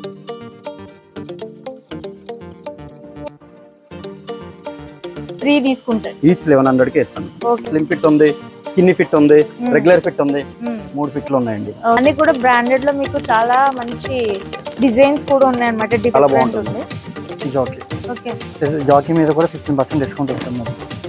Free తీసుకుంటారు. Each 1100 కి ఇస్తాను. స్లిమ్ ఫిట్ ఉంది, స్కిన్ని ఫిట్ ఉంది, రెగ్యులర్ ఫిట్ ఉంది, 3 ఫిట్లు ఉన్నాయండి. అన్ని కూడా బ్రాండెడ్ లో మీకు చాలా మంచి డిజైన్స్ కూడా ఉన్నాయి అన్నమాట. డిఫరెంట్ ఉంది. జాకీ. ఓకే. జాకీ మీద కూడా 15% డిస్కౌంట్ ఇస్తాం.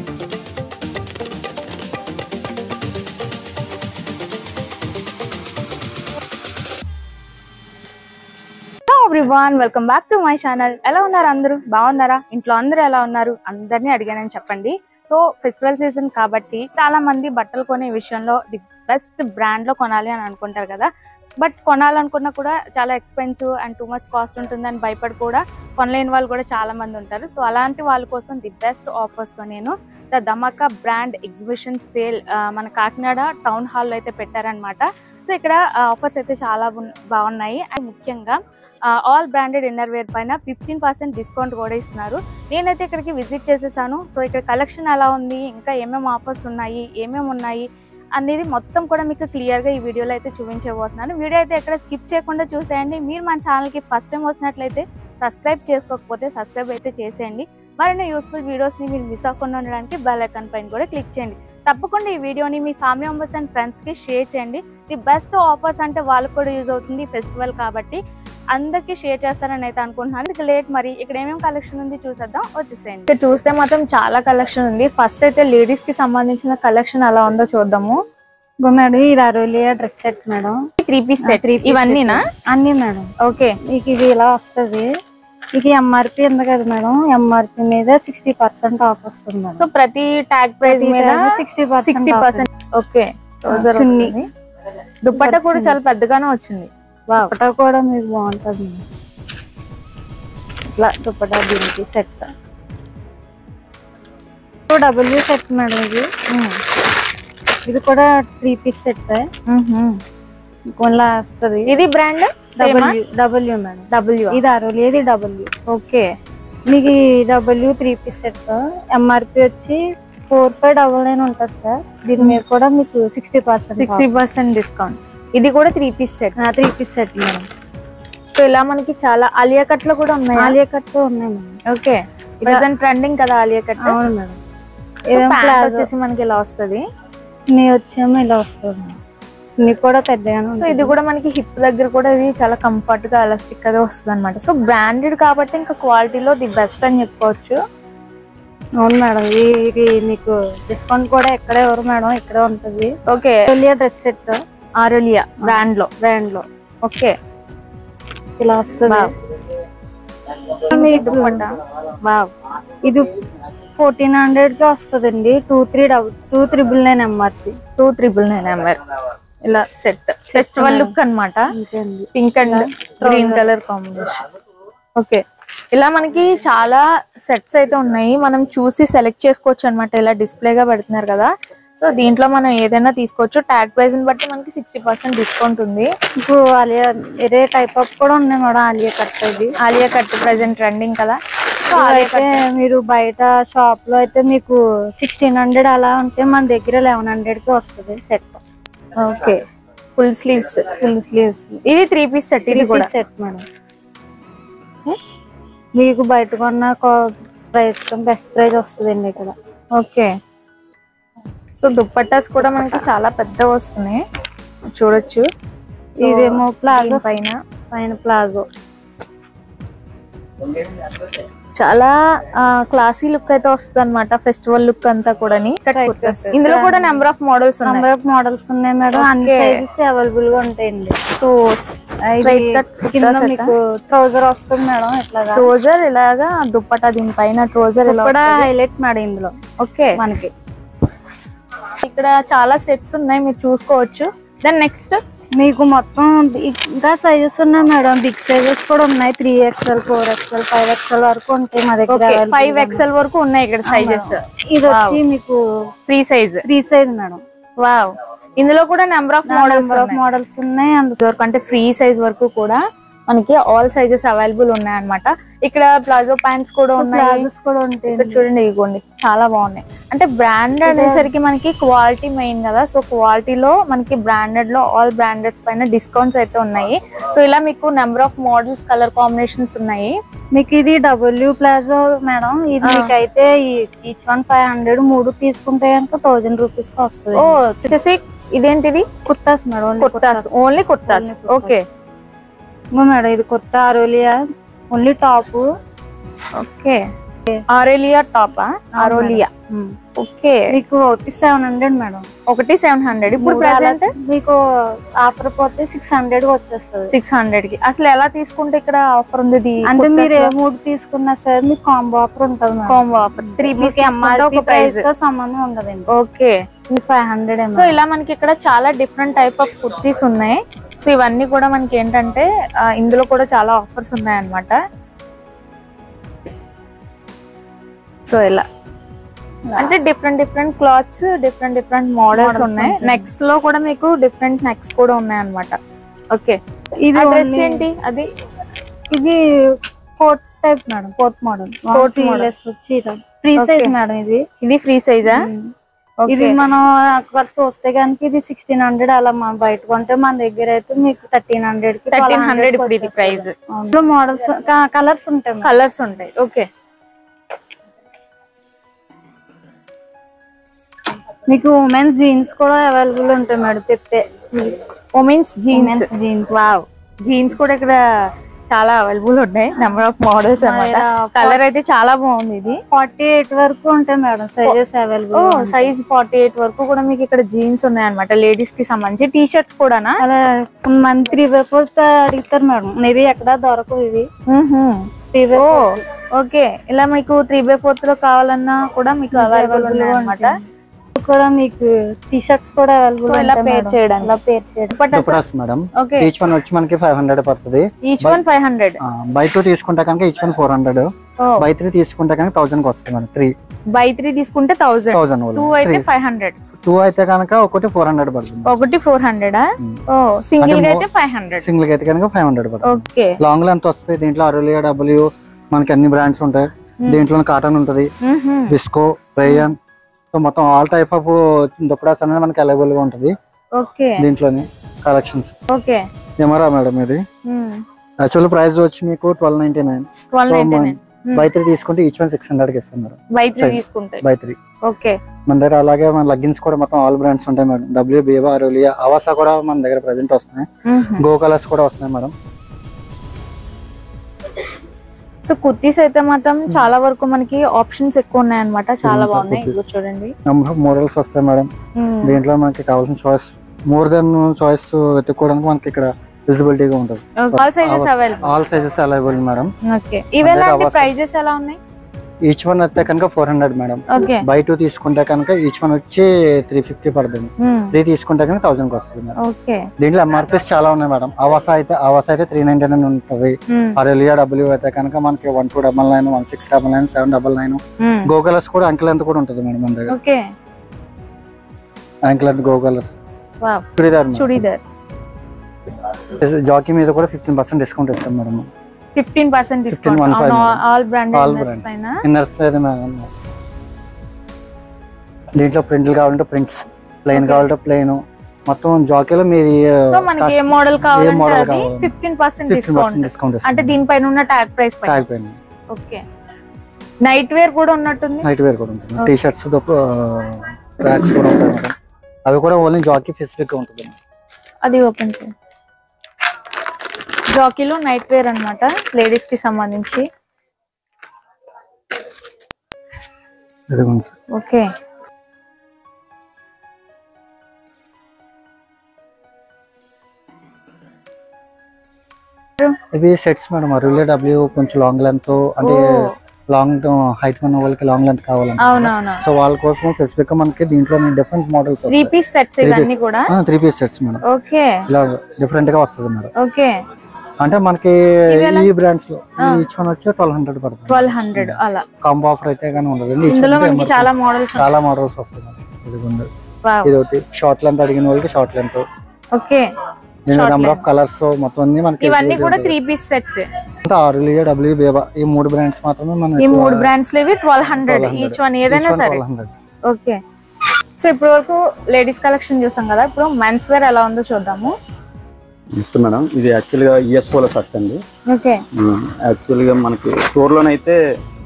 Everyone, welcome back to my channel. ఎలా ఉన్నారు అందరూ? బాగున్నారా? ఇంట్లో అందరూ ఎలా ఉన్నారు? అందరినీ అడిగానని చెప్పండి. సో ఫెస్టివల్ సీజన్ కాబట్టి చాలా మంది బట్టలు కొనే విషయంలో ది బెస్ట్ బ్రాండ్ లో కొనాలి అని అనుకుంటారు కదా. బట్ కొనాలనుకున్నా కూడా చాలా expensive and too much cost ఉంటుందని భయపడి కూడా కొనలేని వాళ్ళు కూడా చాలా మంది ఉంటారు. సో అలాంటి వాళ్ళ కోసం ది బెస్ట్ ఆఫర్స్ తో నేను the Dhamaka brand exhibition sale మన కాకినాడ టౌన్ హాల్లో అయితే పెట్టారనమాట. సో ఇక్కడ ఆఫర్స్ అయితే చాలా బాగున్నాయి. అండ్ ముఖ్యంగా ఆల్ బ్రాండెడ్ ఇన్నర్ వేర్ పైన 15% డిస్కౌంట్ కూడా ఇస్తున్నారు. నేనైతే ఇక్కడికి విజిట్ చేసేసాను. సో ఇక్కడ కలెక్షన్ ఎలా ఉంది, ఇంకా ఏమేమి ఆఫర్స్ ఉన్నాయి, ఏమేమి ఉన్నాయి అనేది మొత్తం కూడా మీకు క్లియర్గా ఈ వీడియోలో అయితే చూపించబోతున్నాను. వీడియో అయితే ఎక్కడ స్కిప్ చేయకుండా చూసేయండి. మీరు మన ఛానల్కి ఫస్ట్ టైం వచ్చినట్లయితే సబ్స్క్రైబ్ చేసుకోకపోతే సబ్స్క్రైబ్ అయితే చేసేయండి. మరిన్ని యూస్ఫుల్ వీడియోస్ని మీరు మిస్ అవ్వకుండా ఉండడానికి బెల్ ఐకాన్ పైన కూడా క్లిక్ చేయండి. తప్పకుండా ఈ వీడియోని మీ ఫ్యామిలీ మెంబర్స్ అండ్ ఫ్రెండ్స్కి షేర్ చేయండి. ది బెస్ట్ ఆఫర్స్ అంటే వాళ్ళకు కూడా యూజ్ అవుతుంది, ఫెస్టివల్ కాబట్టి అందరికి షేర్ చేస్తారని అయితే అనుకుంటున్నాను. ఇది లేట్ మరి ఇక్కడ ఏమేమి కలెక్షన్ ఉంది చూసేద్దాం, వచ్చేసేయండి. ఇక్కడ చూస్తే మాత్రం చాలా కలెక్షన్ ఉంది. ఫస్ట్ అయితే లేడీస్ కి సంబంధించిన కలెక్షన్ ఎలా ఉందో చూద్దాము. మేడం ఇది Aurelia dress set madam, 3 piece set. ఇవన్నీనా? అన్ని మేడం. ఓకే. మీకు ఇది ఇలా వస్తుంది. మీకు ఎంఆర్పి ఉంది కదా మేడం, ఎంఆర్పి మీద 60% ఆఫ్ వస్తుంది మేడం. సో ప్రతి ట్యాగ్ ప్రైస్ మీద 60%. ఓకే. దుపట్టా కూడా చాలా పెద్దగానే వచ్చింది. దుపట్టా కూడా మీకు బాగుంటుంది. ఇట్లా దుపట్టా దీనికి సెట్ డబ్ల్యూ సెట్ మేడం. ఇది కూడా 3 పీస్ సెట్ కొనలా వస్తుంది. ఇది బ్రాండ్ డబ్ల్యూ మేడం. డబ్ల్యూ. ఇది అరోలియా, ఇది డబ్ల్యూ. ఓకే. మీకు డబ్ల్యూ 3 పీస్ సెట్ ఎంఆర్పి వచ్చి 4599 ఉంటుంది సార్. దీని మీద కూడా మీకు 60% డిస్కౌంట్. ఇది కూడా 3 piece set. 3 piece set madam. So ఇలా మనకి చాలా ఆలియా కట్ లో కూడా ఉన్నాయి. ఆలియా కట్ లో ఉన్నాయి మేడం. ఓకే. ప్రెజెంట్ ట్రెండింగ్ కదా ఆలియా కట్. అవును మేడం. వచ్చేసి మనకి ఇలా వస్తుంది. నీ వచ్చేమో ఇలా వస్తుంది. నీ కూడా పెద్దగానే. సో ఇది కూడా మనకి హిప్ దగ్గర కూడా ఇది చాలా కంఫర్ట్ గా ఎలాస్టిక్ గా వస్తుంది అనమాట. సో బ్రాండెడ్ కాబట్టి ఇంకా క్వాలిటీలో ది బెస్ట్ అని చెప్పుకోవచ్చు. అవును మేడం. ఇది మీకు డిస్కౌంట్ కూడా ఎక్కడే ఎవరు మేడం, ఇక్కడే ఉంటుంది. Okay. Aurelia dress set, Aurelia brand లో. ఓకే. ఇలా వస్తుంది. ఇది 1400 కి వస్తుందండి. 2399 ఎంఆర్పి. 2399 ఎంఆర్. ఇలా సెట్ ఫెస్టివల్ లుక్ అన్నమాట. Pink and green colour combination. Okay. ఇలా మనకి చాలా సెట్స్ అయితే ఉన్నాయి. మనం చూసి సెలెక్ట్ చేసుకోవచ్చు అనమాట. ఇలా డిస్ప్లేగా పెడుతున్నారు కదా. సో దీంట్లో మనం ఏదైనా తీసుకోవచ్చు. ట్యాగ్ ప్రైస్ ని బట్టి మనకి 60% డిస్కౌంట్ ఉంది. ఇప్పుడు ఆలియా వేరే టైప్ ఆఫ్ కూడా ఉన్నాయి మేడం. ఆలియా కట్. ఇది ఆలియా కట్ ప్రెసెంట్ ట్రెండింగ్ కదా. సో అయితే మీరు బయట షాప్ లో అయితే మీకు 1600 అలా ఉంటే మన దగ్గర 1100 కి వస్తుంది సెట్. ఓకే. Full sleeves. ఇది 3 పీస్ సెట్. ఇది కూడా సెట్ మేడం. మీకు బయట కొన్న ప్రైస్ బెస్ట్ ప్రైస్ వస్తుందండి ఇక్కడ. ఓకే. సో దుపట్టాస్ కూడా మనకి చాలా పెద్దగా వస్తున్నాయి, చూడొచ్చు. ఇదేమో ప్లాజో పైన ప్లాజో. చాలా క్లాసీ లుక్ అయితే వస్తుంది అనమాట. ఫెస్టివల్ లుక్ అంతా కూడా. ఇందులో కూడా నెంబర్ ఆఫ్ మోడల్స్ ఉన్నాయి మేడం. అన్ని సైజెస్ అవైలబుల్ గా ఉంటాయండి. సో మీకు ట్రౌజర్ వస్తుంది మేడం. ఇట్లా ట్రౌజర్ ఇలాగా దుపట్టా దీనిపైన ట్రౌజర్ కూడా హైలైట్ మేడం ఇందులో. ఓకే. మనకి ఇక్కడ చాలా సెట్స్ ఉన్నాయి, మీరు చూసుకోవచ్చు. దెన్ నెక్స్ట్ మీకు మొత్తం ఇంకా సైజెస్ ఉన్నాయి మేడం. బిగ్ సైజెస్ కూడా ఉన్నాయి. 3XL, 4XL, 5XL వరకు ఉంటాయి మా దగ్గర. 5XL వరకు ఉన్నాయి ఇక్కడ సైజెస్. ఇది వచ్చి మీకు ఫ్రీ సైజ్ మేడం. వావ్. ఇందులో కూడా నెంబర్ ఆఫ్ మోడల్స్ ఉన్నాయి. అంటే ఫ్రీ సైజ్ వరకు కూడా మనకి ఆల్ సైజెస్ అవైలబుల్ ఉన్నాయి అన్నమాట. ఇక్కడ ప్లాజో ప్యాంట్స్ కూడా ఉన్నాయి. ప్లాజోస్ కూడా ఉంటాయి. ఇక్కడ చూడండి, ఇదిగోండి చాలా బాగున్నాయి. అంటే బ్రాండ్ అనేసరికి మనకి క్వాలిటీ మెయిన్ కదా. సో క్వాలిటీలో మనకి బ్రాండెడ్ లో ఆల్ బ్రాండెడ్స్ పైన డిస్కౌంట్స్ అయితే ఉన్నాయి. సో ఇలా మీకు number of models, colour combinations ఉన్నాయి. మీకు ఇది డబ్ల్యూ ప్లాజో మేడం. ఇది మీకైతే ఈచ్ వన్ 500, 3 తీసుకుంటే కనుక 1000 రూపీస్ కి వస్తుంది. ఓ వచ్చేసి ఇదేంటిది? Kurtas madam. Kurtas, only kurtas. Okay madam ఇది కొత్త Aurelia only top. Okay Aurelia టాపా? అరోలియా. ఓకే మీకు 700 మేడం. 700. ఇప్పుడు ప్రెసెంట్ మీకు ఆఫర్ పోతే 600 వచ్చేస్తుంది. 600 కి. అసలు ఎలా తీసుకుంటే ఇక్కడ ఆఫర్ ఉంది? అంటే మీరు ఏ 3 తీసుకున్నా సరే మీకు కాంబో ఆఫర్ ఉంటుంది. కాంబో ఆఫర్ 3 పీస్ ఒక ప్రైస్ తో సంబంధం ఉండదండి. ఓకే 500. సో ఇలా మనకి ఇక్కడ చాలా డిఫరెంట్ టైప్ ఆఫ్ కుర్తీస్ ఉన్నాయి. సో ఇవన్నీ కూడా మనకి ఏంటంటే ఇందులో కూడా చాలా ఆఫర్స్ ఉన్నాయి అన్నమాట. సో ఇలా అంటే డిఫరెంట్ క్లాత్స్, డిఫరెంట్ మోడల్స్ ఉన్నాయి. నెక్స్ట్ లో కూడా మీకు డిఫరెంట్ నెక్స్ కూడా ఉన్నాయి అన్నమాట. ఓకే ఇది డ్రెస్ ఏంటి? అది ఇది coat type madam. Coat model. Coat models చీర ఫ్రీ సైజ్ మేడం. ఇది ఫ్రీ సైజా? ఇది మనం అక్కడ చూస్తే కనుక ఇది 1600 అలా. మనం బయట కొంటే మన దగ్గర అయితే మీకు 1300 కి 1300 ఇప్పుడు ఇది ప్రైస్. మోడల్స్ కలర్స్ ఉంటాయి. కలర్స్ ఉంటాయి. ఓకే మీకు ఉమెన్స్ జీన్స్ కూడా అవైలబుల్ ఉంటాయి మేడం. తెప్పే ఉమెన్స్ జీన్స్. వావ్, జీన్స్ కూడా ఇక్కడ చాలా అవైలబుల్ ఉన్నాయి. నెంబర్ ఆఫ్ మోడల్స్ అన్నమాట. కలర్ అయితే చాలా బాగుంది. ఇది 48 వరకు ఉంటాయి మేడం సైజెస్ అవైలబుల్. సైజ్ 48 వరకు కూడా మీకు ఇక్కడ జీన్స్ ఉన్నాయి అన్నమాట. లేడీస్ కి సంబంధించి టీ షర్ట్స్ కూడానా? అలా కొంతమంది 3x4 అడుగుతారు మేడం. మేబీ ఎక్కడ దొరకవు ఇవి. ఓకే ఇలా మీకు 3x4 లో కావాలన్నా కూడా మీకు అవైలబుల్ ఉన్నాయి అన్నమాట. కూడా మీకు టీ షర్ట్స్ కూడా అవైలబుల్. ఇలా పేర్ చేయడానికి. ఇలా పేర్ చేయడం మేడం. ఓకే ఈచ్ వన్ వచ్చి మనకి 500 పడుతుంది. Each one 500. బై 2 తీసుకుంటే కనుక ఈచ్ వన్ 400. బై 3 తీసుకుంటే కనుక 1000 కి వస్తుంది మేడం. 3 బై 3 తీసుకుంటే 1000. 2 అయితే 500. 2 అయితే కనుక ఒకటి 400 పడుతుంది. ఒకటి 400. ఓ సింగిల్ గా అయితే 500. సింగిల్ గా అయితే కనుక 500 పడుతుంది. ఓకే లాంగ్ లెంత్ వస్తుంది. దీంట్లో అరోలియా, డబ్ల్యూ మనకి అన్ని బ్రాండ్స్ ఉంటాయి. దీంట్లో కాటన్ ఉంటది, విస్కో, రేయన్. సో మొత్తం ఆల్ టైప్ ఆఫ్ దుప్పటాస్ అనేది మనకి అవైలబుల్ గా ఉంటది. ఓకే దీంట్లోనే కలెక్షన్స్. ఓకే ఎమరా మేడం. ఇది యాక్చువల్ ప్రైస్ వచ్చి మీకు 1299. బై 3 తీసుకుంటే ఈచ్ వన్ 600 కి ఇస్తాం మేడం. బై 3 తీసుకుంటే. బై 3. ఓకే మన దగ్గర అలాగే మన లెగ్గిన్స్ కూడా మొత్తం ఆల్ బ్రాండ్స్ ఉంటాయి మేడం. డబ్ల్యూ, బీవా, అరోలియా, అవాసా కూడా మన దగ్గర ప్రెజెంట్ వస్తున్నాయి. గో కలర్స్ కూడా వస్తున్నాయి మేడం. సో కుర్తీస్ అయితే మాత్రం చాలా వరకు మనకి ఆప్షన్స్ ఎక్కువ ఉన్నాయి అన్నమాట. చాలా బాగున్నాయి. ఇది చూడండి, నెంబర్ ఆఫ్ మోడల్స్ వస్తాయి మేడం. దీంట్లో మనకి కావాల్సిన చాయిస్, మోర్ దెన్ చాయిస్ వెతుక్కోవడానికి మనకి ఇక్కడ విజిబిలిటీగా ఉంటుంది. All sizes available. All sizes available madam. Okay ఇవేలా అంటే ప్రైజెస్ ఎలా ఉన్నాయి? ఈచ్ వన్ అయితే కనుక 400 మేడం. బై 2 తీసుకుంటే కనుక ఈచ్ వన్ వచ్చి 350 పడుతుంది. 3 తీసుకుంటే కనుక 1000 కి వస్తుంది మేడం. దీంట్లో ఎంఆర్పీస్ చాలా ఉన్నాయి మేడం. అవాసా అయితే 399 ఉంటుంది. అరోలియా, డబ్ల్యూ అయితే కనుక మనకి 1299, 1699, 799. గోగలర్స్ కూడా అంకిల్ ఎంత కూడా ఉంటుంది మేడం మన దగ్గర. యాంకిల్ అండ్ గోగలర్స్. చుడిదార్ జాకీ మీద కూడా 15% డిస్కౌంట్ ఇస్తాం మేడం. 15% డిస్కౌంట్ ఆల్ బ్రాండెడ్ పైన. ఇన్నర్స్ మీద మేడం. దీంట్లో ప్రింట్లు కావాలంటే ప్రింట్స్, ప్లెయిన్ కావాలంటే ప్లెయిన్. మొత్తం జాకీలో మీరు సో మనకి ఏ మోడల్ కావాలంటే అది 15% డిస్కౌంట్. అంటే దీనిపైన ఉన్న ట్యాగ్ ప్రైస్ పైన. ఓకే నైట్ వేర్ కూడా ఉన్నట్టుంది. నైట్ వేర్ కూడా ఉంటుంది. టీ షర్ట్స్, ట్రాక్స్ కూడా ఉంటాయి మేడం. అవి కూడా ఓన్లీ జాకీ స్పెసిఫిక్ గా ఉంటుంది. అది ఓపెన్ చేయండి. జాకీలో నైట్ వేర్ అన్నమాట, లేడీస్ కి సంబంధించి. ఓకే ఇవి సెట్స్ మేడం. అరోలియా, డబ్ల్యూ కొంచెం లాంగ్ లెంత్ అంటే లాంగ్ హైట్ ఉన్న వాళ్ళకి లాంగ్ లెంత్ కావాలంటే సో వాళ్ళ కోసం స్పెసిఫిక్ గా మనకి దీంట్లో డిఫరెంట్ మోడల్స్ 3 పీస్ సెట్స్ ఇవన్నీ కూడా 3 పీస్ సెట్స్ మేడం. ఓకే ఇలా డిఫరెంట్ గా వస్తుంది మేడం. ఓకే అంటే మనకి ఈ బ్రాండ్స్ లో ఈచ్ వన్ వచ్చి 1200 పడుతుంది. 1200 అలా కాంబో ఆఫర్ అయితే గానీ ఉండదు. ఇందులో మనకి చాలా మోడల్స్ వస్తాయి. ఇది ఒకటి షార్ట్ లెంత్ అడిగిన వాళ్ళకి short length. Okay number of colours మొత్తం అన్ని మనకి ఇవన్నీ కూడా 3 piece sets. Aurelia W Biba ఈ 3 బ్రాండ్స్ మాత్రమే మనం ఈ 3 బ్రాండ్స్ లో 1200 ఈచ్ వన్ ఏదైనా సరే. ఓకే, సో ఇప్పుడు వరకు లేడీస్ కలెక్షన్ చూసాం కదా, ఇప్పుడు మెన్స్ వేర్ ఎలా ఉందో చూద్దాము. మేడం ఇది యాక్చువల్ గా యుఎస్ పోలో షర్ట్ అండి. ఓకే, యాక్చువల్ గా మనకి స్టోర్ లోనైతే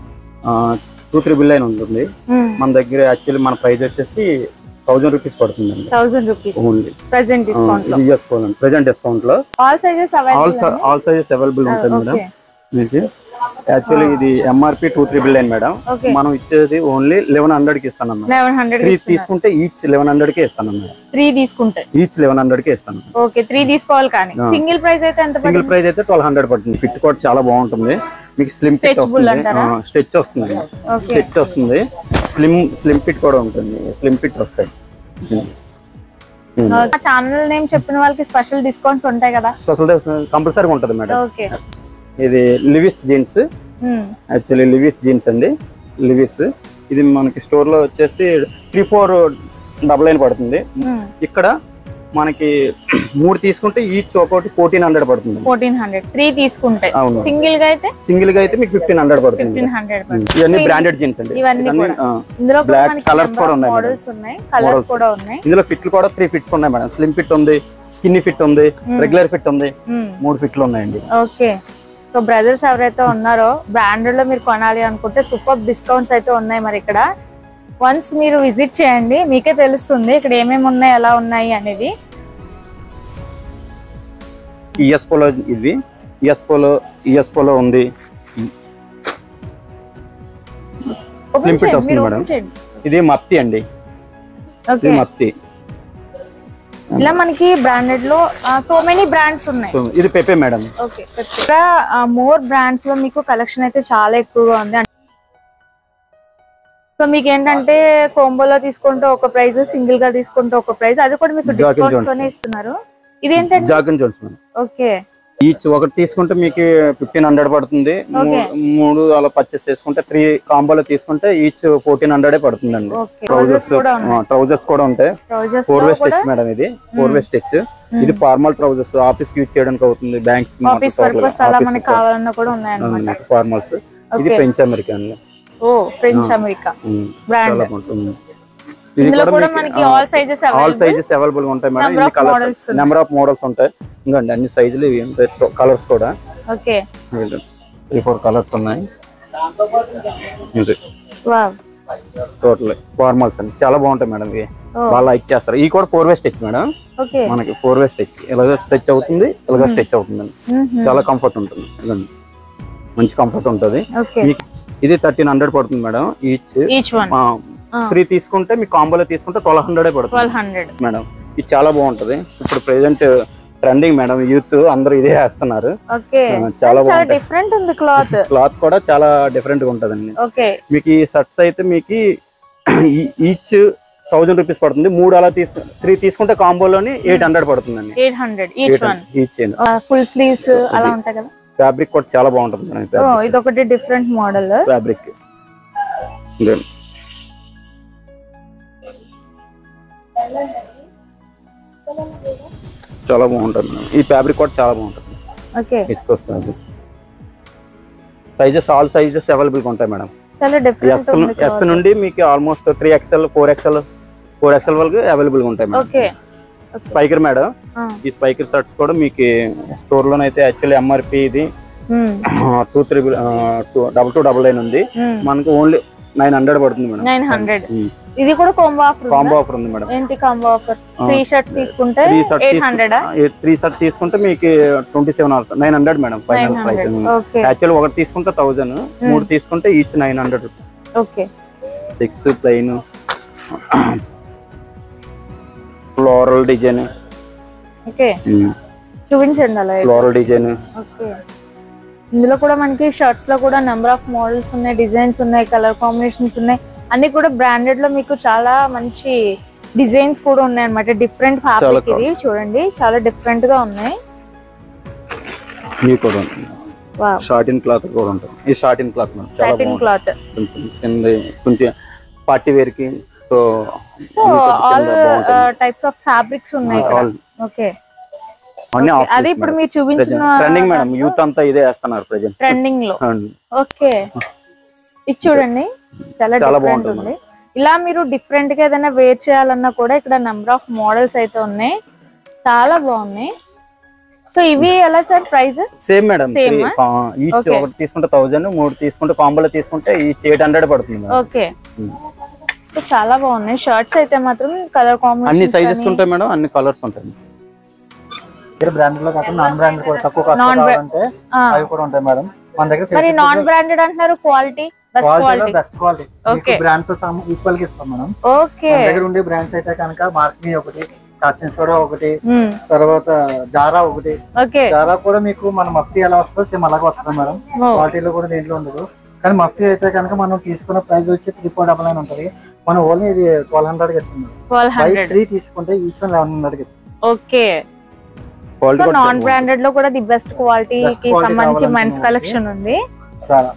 2-3 ఉంటుంది. మన దగ్గర యాక్చువల్లీ మన ప్రైస్ వచ్చేసి 1000 రూపీస్ పడుతుందండి. 1000 రూపీస్ ఓన్లీ ప్రెజెంట్ డిస్కౌంట్ లో. యుఎస్ పోలో ప్రెజెంట్ డిస్కౌంట్ లో ఆల్ సైజెస్ అవైలబుల్ ఉంటుంది మేడం. మీకు యాక్చువల్లీ ఇది ఎంఆర్పి 2399 మేడం. మనం ఇచ్చేది ఓన్లీ 1100 కి ఇస్తాను. 3 తీసుకుంటే ఈచ్ 1100 కే ఇస్తాను. 3 తీసుకుంటే ఈచ్ 1100 కే ఇస్తాను. ఓకే, 3 తీసుకోవాలి. కానీ సింగిల్ ప్రైస్ అయితే ఎంత? సింగిల్ ప్రైస్ అయితే 1200 పడుతుంది. ఫిట్ కూడా చాలా బాగుంటుంది. మీకు స్లిమ్ ఫిట్ వస్తుంది, స్ట్రెచ్ వస్తుంది, స్ట్రెచ్ వస్తుంది, స్లిమ్ ఫిట్ కూడా ఉంటుంది. స్లిమ్ ఫిట్ వస్తాయి. ఛానల్ నేమ్ చెప్పిన వాళ్ళకి స్పెషల్ డిస్కౌంట్స్ ఉంటాయి కదా? స్పెషల్ కంపల్సరీగా ఉంటుంది మేడం. ఓకే, ఇది Levi's jeans. Actually Levi's jeans అండి. లివిస్ ఇది మనకి స్టోర్ లో వచ్చేసి 3499 పడుతుంది. ఇక్కడ మనకి 3 తీసుకుంటే ఈచ్ ఒకటి 1400 పడుతుంది. 1400 3 తీసుకుంటే. సింగిల్ గా అయితే మీకు 1500 పడుతుంది. 1500. ఇవన్నీ బ్రాండెడ్ జీన్స్ అండి. ఇందులో బ్లాక్ కలర్స్ కూడా ఉన్నాయి, మోడల్స్ ఉన్నాయి, కలర్స్ కూడా ఉన్నాయి. ఇందులో ఫిట్లు కూడా 3 ఫిట్స్ ఉన్నాయి మేడం. స్లిమ్ ఫిట్ ఉంది, స్కిన్నీ ఫిట్ ఉంది, రెగ్యులర్ ఫిట్ ఉంది. 3 ఫిట్లు ఉన్నాయండి. ఓకే, సో బ్రదర్స్ ఎవరైతే ఉన్నారో బ్రాండెడ్ లో మీరు కొనాలి అనుకుంటే సూపర్ డిస్కౌంట్స్ అయితే ఉన్నాయి. మరి ఇక్కడ వన్స్ మీరు విజిట్ చేయండి, మీకే తెలుస్తుంది ఇక్కడ ఏమేమి ఉన్నాయి, ఎలా ఉన్నాయి అనేది. యుఎస్ పోలో ఇది యుఎస్ పోలో ఉంది. స్లిమ్ ఫిట్ వస్తుంది మేడం. ఇది మత్తి అండి. ఇది మత్తి. ఇలా మనకి బ్రాండెడ్ లో సో మెనీ బ్రాండ్స్ ఉన్నాయి. ఇది Pepe madam. Okay, more brands లో మీకు కలెక్షన్ అయితే చాలా ఎక్కువగా ఉంది. సో మీకు ఏంటంటే కోంబోలో తీసుకుంటే ఒక ప్రైస్, సింగిల్ గా తీసుకుంటే ఒక ప్రైస్, అది కూడా మీకు డిస్కౌంట్స్ తోనే ఇస్తున్నారు. ఇదేంటంటే Jack and Jones madam. Okay, each ఒకటి తీసుకుంటే మీకు 1500 పడుతుంది. 3 అలా పర్చేస్ చేసుకుంటే 3 కాంబోలో తీసుకుంటే ఈచ్ 1400 పడుతుందండి. ట్రౌజర్స్ కూడా ఉంటాయి. 4 వే స్టిచ్ మేడం. ఇది 4 వే స్టిచ్. ఇది ఫార్మల్ ట్రౌజర్స్, ఆఫీస్ యూజ్ చేయడానికి అవుతుంది, బ్యాంక్స్ ఫార్మల్స్. ఇది ఫ్రెంచ్ అమెరికా అండి. French America brand. All sizes available గా ఉంటాయి మేడం. ఇన్ని కలర్స్, నెంబర్ ఆఫ్ మోడల్స్ ఉంటాయి. ఇంకా అన్ని సైజులు ఇవి ఉంటాయి. కలర్స్ కూడా 3-4 కలర్స్ ఉన్నాయి. టోటల్ ఫార్మల్స్ అండి, చాలా బాగుంటాయి మేడం. ఇవి బాగా లైక్ చేస్తారు. ఇవి కూడా 4 వే స్టిచ్ మేడం. మనకి 4 వే స్టిచ్. ఇలాగ స్ట్రెచ్ అవుతుంది, ఇలాగ స్ట్రెచ్ అవుతుంది. చాలా కంఫర్ట్ ఉంటుంది. మంచి కంఫర్ట్ ఉంటుంది. ఇది 1300 పడుతుంది మేడం. ఈచ్ 3 తీసుకుంటే మీకు కాంబోలో తీసుకుంటే 1200 పడుతుంది మేడం. ఇది చాలా బాగుంటది. ఇప్పుడు ప్రెసెంట్ ట్రెండింగ్ మేడం. యూత్ అందరూ ఇదే వేస్తున్నారు. చాలా డిఫరెంట్ ఉంది. క్లాత్ కూడా చాలా డిఫరెంట్ గా ఉంటదండి. మీకు ఈ షర్ట్స్ అయితే మీకు ఈచ్ 1000 రూపీస్ పడుతుంది. 3 అలా 3 తీసుకుంటే కాంబోలోని 800 పడుతుందండి. 800 ఈచ్. ఫుల్ స్లీవ్స్ అలా ఉంటాయి కదా. ఫ్యాబ్రిక్ కూడా చాలా బాగుంటుంది మేడం. ఇది ఒకటి డిఫరెంట్ మోడల్ ఫ్యాబ్రిక్. చాలా బాగుంటుంది మేడం. ఈ ఫ్యాబ్రిక్ కూడా చాలా బాగుంటుంది. సైజెస్ ఆల్ సైజెస్ అవైలబుల్ గా ఉంటాయి మేడం. ఎస్ నుండి మీకు ఆల్మోస్ట్ 3XL 4XL వరకు అవైలబుల్ గా ఉంటాయి మేడం. Spykar madam. ఈ స్పైకర్ షర్ట్స్ కూడా మీకు స్టోర్ లోనైతే యాక్చువల్లీ ఎంఆర్పి ఇది 2299 ఉంది. మనకు ఓన్లీ 900 పడుతుంది మేడం. 900. ఇది కూడా కాంబో ఆఫర్ ఉంది మేడం. ఏంటి కాంబో ఆఫర్? 3 షర్ట్స్ తీసుకుంటే 800. 3 షర్ట్స్ తీసుకుంటే మీకు 27,900 మేడం ఫైనల్ ప్రైస్. యాక్చువల్ ఒకటి తీసుకుంటే 1000, 3 తీసుకుంటే each 900. Okay. 6 plain floral design. Okay, చూపించండి అలా ఫ్లోరల్ డిజైన్. ఓకే, ఇందులో కూడా మనకి షర్ట్స్ లో కూడా నెంబర్ ఆఫ్ మోడల్స్ ఉన్నాయి, డిజైన్స్ ఉన్నాయి, కలర్ కాంబినేషన్స్ ఉన్నాయి. అన్ని కూడా బ్రాండెడ్ లో మీకు చాలా మంచి డిజైన్స్ కూడా ఉన్నాయి అన్నమాట. Different fabric. ఇది చూడండి చాలా డిఫరెంట్ గా ఉన్నాయి. షార్టిన్ క్లాత్ కూడా ఉంటుంది. ఈ షార్టిన్ క్లాత్ క్లాత్ కొంచెం పార్టీ వేర్ కి. So all types of fabrics ఉన్నాయి. ఓకే, అది ఇప్పుడు మీరు చూపించిన ట్రెండింగ్ మేడం, యూత్ అంతా ఇదే వేస్తున్నారు ప్రెజెంట్ ట్రెండింగ్ లో. ఓకే, ఇది చూడండి చాలా బాగుంటుంది. ఇలా మీరు డిఫరెంట్ గా ఏదైనా వేర్ చేయాలన్నా కూడా ఇక్కడ నెంబర్ ఆఫ్ మోడల్స్ అయితే ఉన్నాయి, చాలా బాగున్నాయి. సో ఇవి ఎలా sir price? Same madam, each ఒకటి తీసుకుంటే 1000, 3 తీసుకుంటే కాంబోలో తీసుకుంటే ఈచ్ 800 పడుతుంది. ఓకే, సో చాలా బాగున్నాయి షర్ట్స్ అయితే మాత్రం. కలర్ కాంబినేషన్ అన్ని సైజెస్ ఉంటాయి మేడం, అన్ని కలర్స్ ఉంటాయి. బ్రాండెడ్ లో కాకుండా నాన్ బ్రాండెడ్ కూడా తక్కువ కాస్ట్ కావాలంటే అవి కూడా ఉంటాయి మేడం మన దగ్గర. మరి నాన్ బ్రాండెడ్ అంటున్నారు, క్వాలిటీ బెస్ట్ క్వాలిటీ బ్రాండ్ తో ఈక్వల్ గా ఇస్తాం మనం. ఓకే, మన దగ్గర ఉండే బ్రాండ్స్ అయితే కనుక మార్క్మీ ఒకటి, టచ్ కూడా ఒకటి, తర్వాత జారా ఒకటి. జారా కూడా మీకు మన మఫ్టీ ఎలా వస్తుందో సేమ్ అలాగే వస్తుంది మేడం, క్వాలిటీలో కూడా దేంట్లో ఉండదు. కానీ మఫ్టీ అయితే కనుక మనం తీసుకున్న ప్రైస్ వచ్చి 3499 ఉంటది, మనం ఓన్లీ ఇది 1200 కి ఇస్తుంది. 3 తీసుకుంటే ఈచ్ 1100 కి ఇస్తుంది. ఓకే, సో నాన్ బ్రాండెడ్ లో కూడా ది బెస్ట్ క్వాలిటీ కి సంబంధించి మెన్స్ కలెక్షన్ ఉంది. చాలా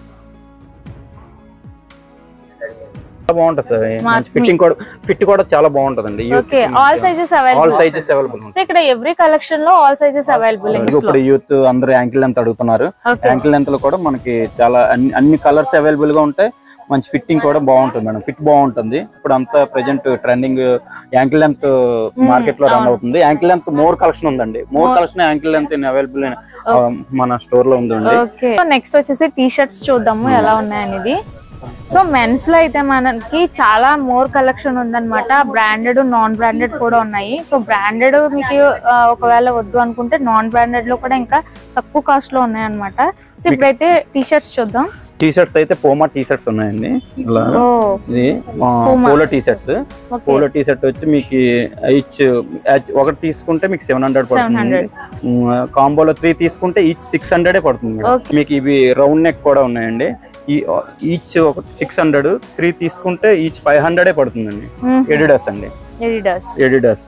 బాగుంటది సార్, ఫిట్ కూడా చాలా బాగుంటదండి. All sizes available. సో ఇక్కడ ఎవ్రీ కలెక్షన్ లో ఆల్ సైజెస్ అవైలబుల్. ఇప్పుడు యూత్ అందరూ యాంకిల్ లెంత్ అడుగుతున్నారు, యాంకిల్ లెంత్ లో కూడా మనకి చాలా అన్ని కలర్స్ అవైలబుల్ గా ఉంటాయి. మంచి ఫిట్టింగ్ కూడా బాగుంటుంది మేడం, ఫిట్ బాగుంటుంది. ఇప్పుడు అంతా present trending ankle length market లో రన్ అవుతుంది. యాంకిల్ లెంత్ మోర్ కలెక్షన్ ఉందండి, more collection ankle length available మన స్టోర్ లో ఉందండి. నెక్స్ట్ వచ్చేసి టీ షర్ట్స్ చూద్దాము ఎలా ఉన్నాయనేది. సో మెన్స్ లో అయితే మనకి చాలా మోర్ కలెక్షన్ ఉందన్నమాట, బ్రాండెడ్ నాన్ బ్రాండెడ్ కూడా ఉన్నాయి. సో బ్రాండెడ్ మీకు ఒకవేళ వద్దు అనుకుంటే నాన్ బ్రాండెడ్ లో కూడా ఇంకా తక్కువ కాస్ట్ లో ఉన్నాయి అన్నమాట. సో ఇప్పుడైతే టీ షర్ట్స్ చూద్దాం. టీ షర్ట్స్ అయితే పోమా టీ షర్ట్స్ ఉన్నాయండి. ఇది Polo T shirts. Polo T shirt వచ్చి మీకు ఈచ్ ఒకటి తీసుకుంటే మీకు 700 పడుతుంది. కాంబోలో 3 తీసుకుంటే ఈచ్ 600 పడుతుంది. మీకు ఇవి రౌండ్ నెక్ కూడా ఉన్నాయండి. ఈచ్ ఒకటి 600, 3 తీసుకుంటే ఈచ్ 500 పడుతుందండి. ఎడిడాస్ అండి, ఎడిడాస్.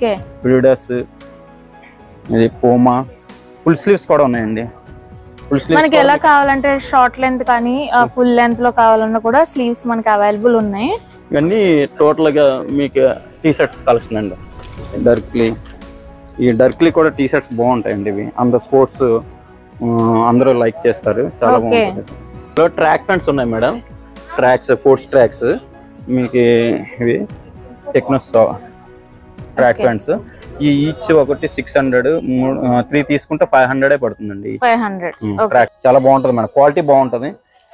ఇది పోమా. ఫుల్ స్లీవ్స్ కూడా ఉన్నాయండి. మనకి ఎలా కావాలంటే షార్ట్ లెంత్ కానీ ఫుల్ లెంత్ లో కావాలన్నా కూడా స్లీవ్స్ మనకి అవైలబుల్ ఉన్నాయి. ఇవన్నీ టోటల్ గా మీకు టీ షర్ట్స్ కలెక్షన్ అండి. డర్క్లీ, ఈ డర్క్లీ కూడా టీ షర్ట్స్ బాగుంటాయండి. ఇవి అంత స్పోర్ట్స్ అందరూ లైక్ చేస్తారు, చాలా బాగుంటుంది. ట్రాక్ ప్యాంట్స్ ఉన్నాయి మేడం, ట్రాక్స్, స్పోర్ట్స్ ట్రాక్స్. మీకు ఇవి టెక్నోస్ ట్రాక్ ప్యాంట్స్. ఈ ఈచ్ ఒకటి 600, 3 తీసుకుంటే 500 పడుతుందండి. ట్రాక్ చాలా బాగుంటది మేడం, క్వాలిటీ బాగుంటది.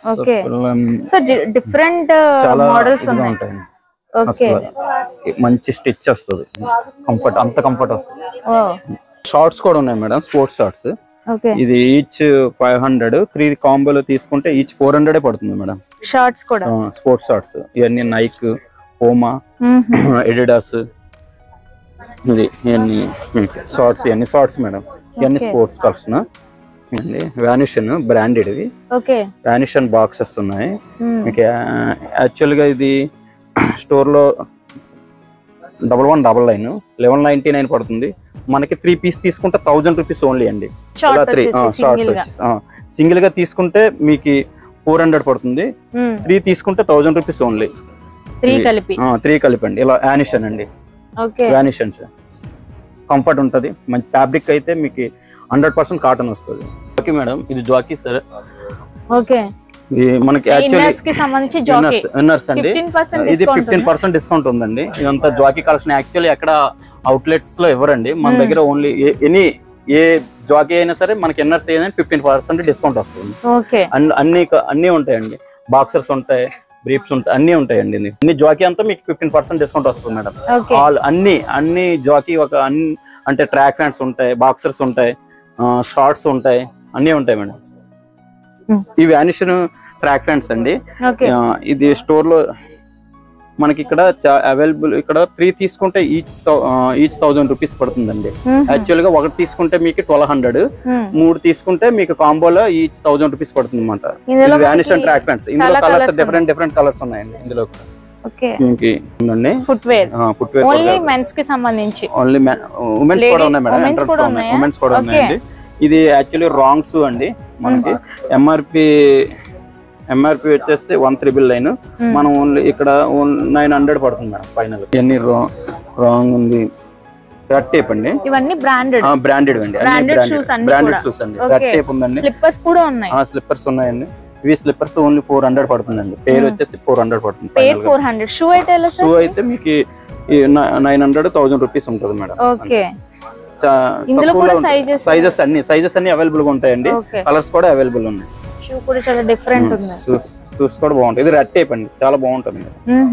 డిఫరెంట్ మోడల్స్ ఉంటాయి, మంచి స్టిచ్ వస్తుంది, కంఫర్ట్, అంత కంఫర్ట్ వస్తుంది. షార్ట్స్ కూడా ఉన్నాయి మేడం, స్పోర్ట్స్ షార్ట్స్. ఇది ఈచ్ 500, 3 కాంబోలో తీసుకుంటే ఈచ్ 400 పడుతుంది మేడం. షార్ట్స్ కూడా, స్పోర్ట్స్ షార్ట్స్. ఇవన్నీ నైక్, పోమా, ఎడిడాస్. ఇది ఇవన్నీ షార్ట్స్, ఇవన్నీ షార్ట్స్ మేడం. ఇవన్నీ స్పోర్ట్స్ కలెక్షన్. Van Heusen branded. ఇవి వానిషన్ బాక్సెస్ ఉన్నాయి మీకు. యాక్చువల్ గా ఇది స్టోర్ లో 1199, 1199 పడుతుంది. మనకి 3 పీస్ తీసుకుంటే 1000 రూపీస్ ఓన్లీ అండి. షార్ట్స్ వచ్చేసి సింగిల్ గా తీసుకుంటే మీకు 400 పడుతుంది. 3 తీసుకుంటే 1000 రూపీస్ ఓన్లీ. 3 కలిపి అండి. ఇలా వానిషన్ అండి, వానిషన్. కంఫర్ట్ ఉంటది, మంచి ఫ్యాబ్రిక్ అయితే మీకు 100% కాటన్ వస్తుంది. ఓకే మేడం, ఇది జాకీ సార్. మనకి ఇన్నర్స్ అండి. ఇది 15% డిస్కౌంట్ ఉందండి. ఇదంతా జాకీ కలెక్షన్. యాక్చువల్లీ ఎక్కడ అవుట్లెట్స్ లో ఇవ్వరండి, మన దగ్గర ఓన్లీ ఏ జాకీ అయినా సరే మనకి ఇన్నర్స్ ఏదైనా 15% డిస్కౌంట్ వస్తుంది. అన్ని ఉంటాయండి, బాక్సర్స్ ఉంటాయి, బ్రీఫ్స్ ఉంటాయి, అన్ని ఉంటాయండి. అన్ని జాకీ అంతా మీకు 15% డిస్కౌంట్ వస్తుంది మేడం. అన్ని జాకీ అంటే ట్రాక్ ప్యాంట్స్ ఉంటాయి, బాక్సర్స్ ఉంటాయి, షార్ట్స్ ఉంటాయి, అన్ని ఉంటాయి మేడం. ఈ వానిషన్ ట్రాక్ ప్యాంట్స్ అండి. ఇది స్టోర్ లో మనకి ఇక్కడ అవైలబుల్. ఇక్కడ 3 తీసుకుంటే ఈచ్ 1000 రూపీస్ పడుతుందండి. యాక్చువల్ గా ఒకటి తీసుకుంటే మీకు 1200, 3 తీసుకుంటే మీకు కాంబోలో ఈచ్ 1000 రూపీస్ పడుతుంది అనమాట. Van Heusen track pants. ఇందులో కలర్స్ డిఫరెంట్ కలర్స్ ఉన్నాయండి. ఇందులో ఓన్లీ మెన్స్ కి సంబంధించి, ఓన్లీ ఉమెన్స్ కూడా ఉన్నాయి మేడం. ఉమెన్స్ కూడా ఉన్నాయండి. ఇది యాక్చువల్లీ రాంగ్స్ అండి. మనకి ఎంఆర్పి వచ్చేసి 1399, మనం ఓన్లీ ఇక్కడ 900 పడుతుంది మేడం ఫైనల్. ఇవన్నీ రాంగ్ ఉంది. రెడ్ టేప్ అండి. ఇవన్నీ బ్రాండెడ్ అండి. బ్రాండెడ్ షూస్ అండి. బ్రాండెడ్ షూస్ అండి. రెడ్ టేప్ ఉందండి. స్లిప్పర్స్ కూడా ఉన్నాయి. స్లిప్పర్స్ ఉన్నాయండి. ఇవి స్లిప్పర్స్ ఓన్లీ 400 పడుతుందండి. పేరు వచ్చేసి 400 పడుతుంది. పేరు 400. షూ అయితే ఎలా సార్? షూ అయితే మీకు 900-1000 రూపీస్ ఉంటుంది మేడం. ఓకే. ఇందులో కూడా సైజెస్ అన్ని అవైలబుల్ గా ఉంటాయండి. కలర్స్ కూడా అవైలబుల్ ఉన్నాయి. షూ కూడా చాలా డిఫరెంట్ ఉంది. షూస్ కూడా బాగుంటాయి. ఇది రెడ్ టేప్ అండి, చాలా బాగుంటుంది.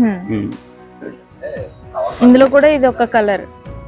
ఇందులో కూడా ఇది ఒక కలర్.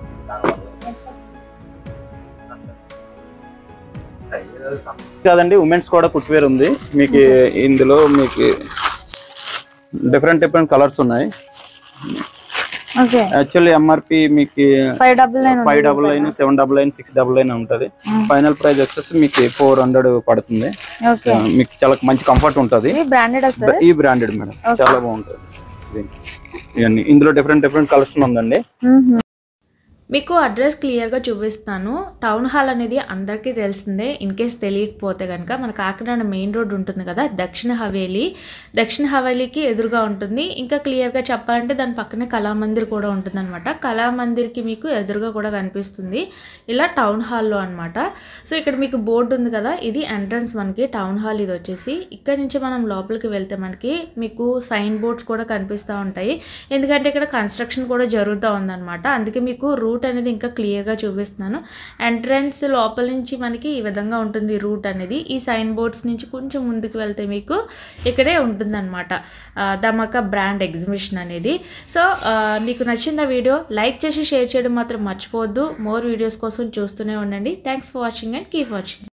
కాదండి, ఉమెన్స్ కూడా ఫుట్వేర్ ఉంది మీకు. ఇందులో మీకు డిఫరెంట్ కలర్స్ ఉన్నాయి. యాక్చువల్లీ ఎంఆర్పి మీకు 599, 799, 699 ఉంటది. ఫైనల్ ప్రైస్ వచ్చేసి మీకు 400 పడుతుంది. మీకు చాలా మంచి కంఫర్ట్ ఉంటది. ఈ బ్రాండెడ్ మేడం, చాలా బాగుంటది. ఇవన్నీ ఇందులో డిఫరెంట్ కలెక్షన్ ఉందండి. మీకు అడ్రస్ క్లియర్గా చూపిస్తాను. టౌన్ హాల్ అనేది అందరికీ తెలిసిందే. ఇన్ కేస్ తెలియకపోతే కనుక మన కాకినాడ మెయిన్ రోడ్ ఉంటుంది కదా, దక్షిణ హవేలీకి ఎదురుగా ఉంటుంది. ఇంకా క్లియర్గా చెప్పాలంటే దాని పక్కనే కళామందిర్ కూడా ఉంటుంది అనమాట. కళామందిర్కి మీకు ఎదురుగా కూడా కనిపిస్తుంది ఇలా టౌన్ హాల్లో అనమాట. సో ఇక్కడ మీకు బోర్డు ఉంది కదా, ఇది ఎంట్రన్స్ మనకి టౌన్ హాల్. ఇది వచ్చేసి ఇక్కడ నుంచి మనం లోపలికి వెళ్తే మనకి మీకు సైన్ బోర్డ్స్ కూడా కనిపిస్తూ ఉంటాయి. ఎందుకంటే ఇక్కడ కన్స్ట్రక్షన్ కూడా జరుగుతూ ఉందన్నమాట. అందుకే మీకు రూట్ అనేది ఇంకా క్లియర్గా చూపిస్తున్నాను. ఎంట్రన్స్ లోపల నుంచి మనకి ఈ విధంగా ఉంటుంది రూట్ అనేది. ఈ సైన్ బోర్డ్స్ నుంచి కొంచెం ముందుకు వెళ్తే మీకు ఇక్కడే ఉంటుందన్నమాట ధమాకా బ్రాండ్ ఎగ్జిబిషన్ అనేది. సో మీకు నచ్చిన వీడియో లైక్ చేసి షేర్ చేయడం మాత్రం మర్చిపోవద్దు. మోర్ వీడియోస్ కోసం చూస్తూనే ఉండండి. Thanks for watching and keep watching.